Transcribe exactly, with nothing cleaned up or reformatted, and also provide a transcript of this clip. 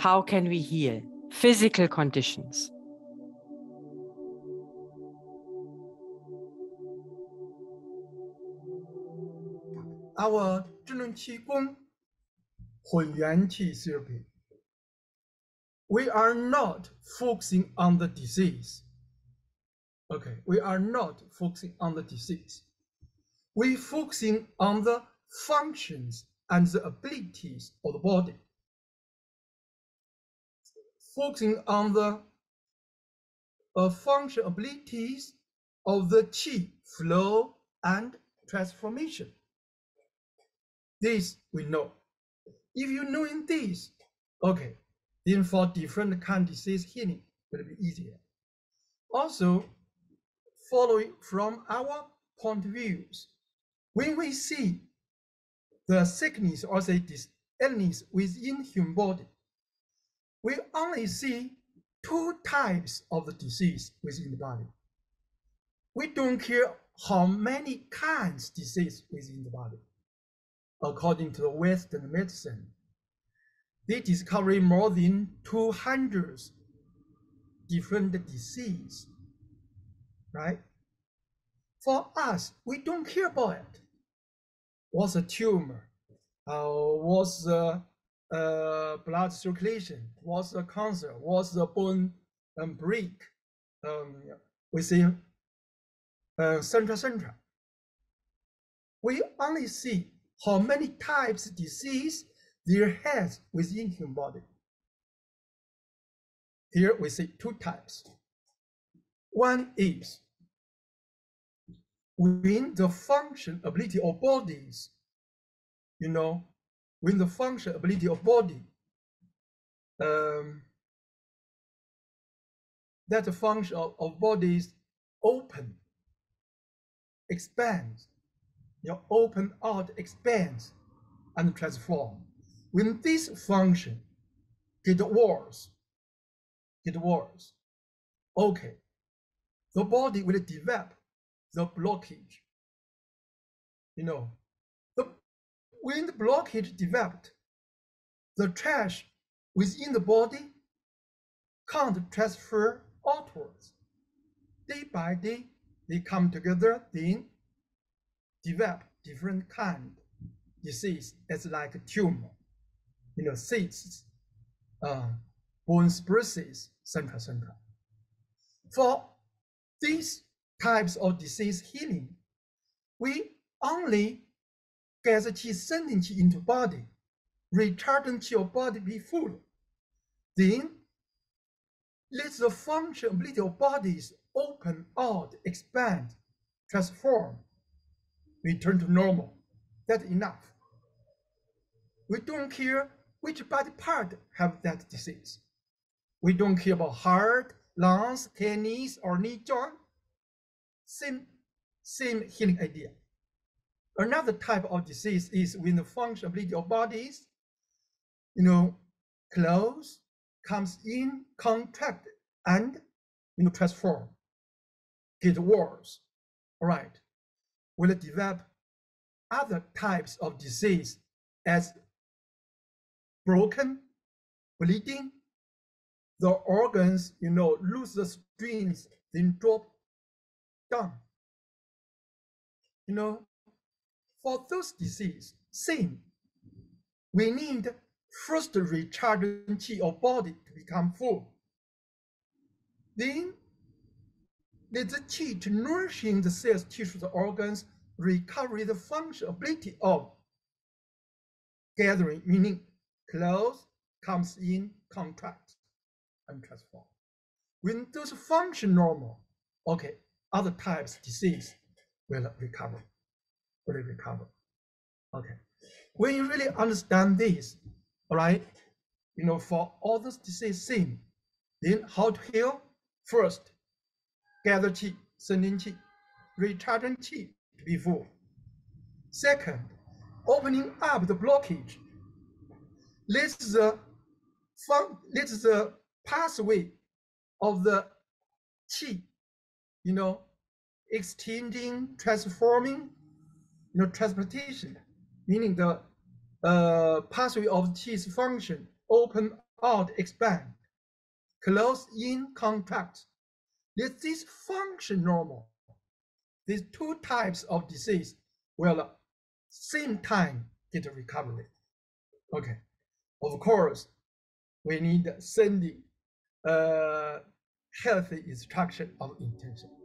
How can we heal? Physical conditions. Our 智能气功混元气 therapy, we are not focusing on the disease. Okay, we are not focusing on the disease. We focusing on the functions and the abilities of the body. Focusing on the uh, function abilities of the qi flow and transformation. This we know. If you know in this, okay, then for different kind of disease healing will be easier. Also, following from our point of views, when we see the sickness or the illness within human body, we only see two types of the disease within the body. We don't care how many kinds of disease within the body. According to the Western medicine, they discover more than two hundred different diseases, right? For us, we don't care about it. What's a tumor? Uh, what's the uh, blood circulation? What's the cancer? What's the bone um, break? Um, we say, uh, centra, centra. We only see how many types of disease there has within human body. Here we see two types. One is when the function ability of bodies, you know, when the function ability of body, um, that the function of, of bodies open, expands, you know, open out, expands, and transform. When this function get worse, get worse, okay, the body will develop the blockage. You know, the, when the blockage developed, the trash within the body can't transfer outwards. Day by day, they come together, then develop different kind of disease as like a tumor, you know, cysts, uh, bone spurices, et cetera, et cetera. For these types of disease healing, we only get the qi sending qi into body, recharging qi of body be full. Then let the function ability of bodies open out, expand, transform, return to normal. That's enough. We don't care which body part have that disease. We don't care about heart, lungs, kidneys, or knee joint. Same, same healing idea. Another type of disease is when the functionality of bodies, you know, close, comes in, contract, and, you know, transform, get worse. All right. Will develop other types of disease as broken, bleeding, the organs, you know, lose the strength, then drop down. You know, for those diseases, same. We need first recharging qi of body to become full. Then let the qi to nourishing the cells, tissues, the organs, recover the function ability of gathering, meaning close, comes in, contract, and transform. When those function normal, okay, other types of disease will recover, will recover. Okay, when you really understand this, all right, you know, for all this disease same, then how to heal? First, gather qi, sending qi, recharging qi to be full. Second, opening up the blockage. Let the let the pathway of the qi, you know, extending, transforming, you know, transportation, meaning the uh, pathway of the qi's function open out, expand, close in, contract. Is this function normal? These two types of disease will same time get recovery. Okay, of course, we need sending uh, healthy instruction of intention.